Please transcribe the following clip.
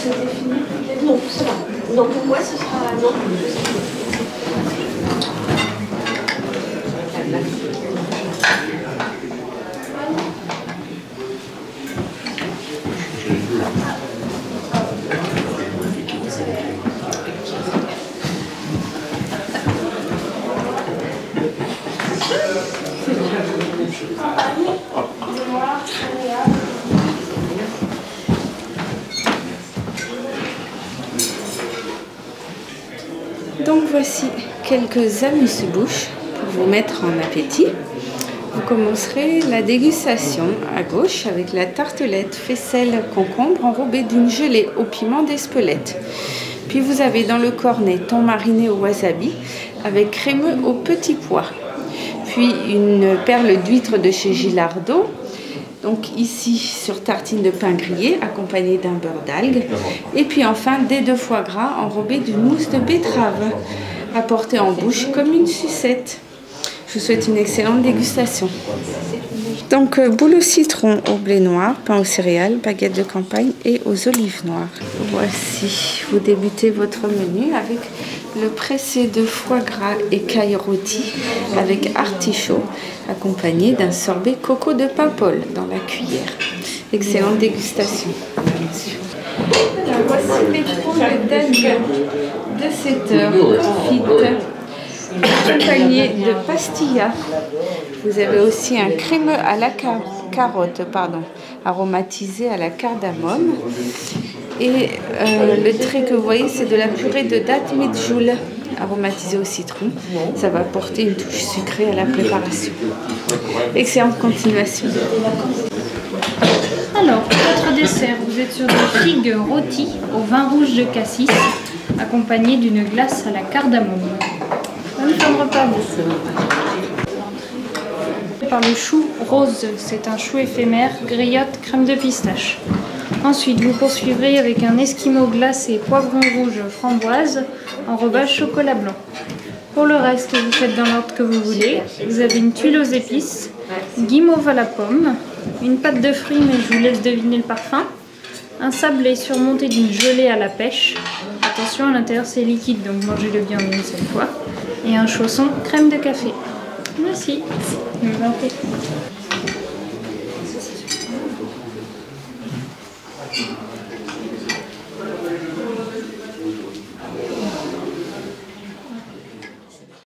c'était fini peut-être? Non, ça va. Non, pour moi, ce sera... Non, donc voici quelques amuse-bouches pour vous mettre en appétit. Vous commencerez la dégustation à gauche avec la tartelette faisselle concombre enrobée d'une gelée au piment d'Espelette. Puis vous avez dans le cornet thon mariné au wasabi avec crémeux aux petits pois. Puis une perle d'huître de chez Gilardo. Donc ici sur tartine de pain grillé accompagnée d'un beurre d'algues. Et puis enfin des deux foie gras enrobés d'une mousse de betterave apportée en bouche comme une sucette. Je vous souhaite une excellente dégustation. Donc boule au citron au blé noir, pain aux céréales, baguette de campagne et aux olives noires. Voici, vous débutez votre menu avec le pressé de foie gras et caille rôti avec artichaut, accompagné d'un sorbet coco de Paimpol dans la cuillère. Excellente dégustation. Alors, voici les fromages d'algues de 7 heures confites, accompagné de pastillas. Vous avez aussi un crémeux à la carotte, aromatisé à la cardamome. Et le trait que vous voyez, c'est de la purée de dattes medjool, aromatisée au citron. Ça va apporter une touche sucrée à la préparation. Excellente continuation. Alors, pour votre dessert, vous êtes sur des figues rôties au vin rouge de cassis, accompagnées d'une glace à la cardamome. Un repas par le chou rose, c'est un chou éphémère, griotte, crème de pistache. Ensuite, vous poursuivrez avec un esquimau glacé poivron rouge framboise, enrobage chocolat blanc. Pour le reste, vous faites dans l'ordre que vous voulez. Vous avez une tuile aux épices, guimauve à la pomme, une pâte de fruits, mais je vous laisse deviner le parfum, un sablé surmonté d'une gelée à la pêche. Attention, à l'intérieur c'est liquide, donc mangez-le bien une seule fois. Et un chausson crème de café. Merci.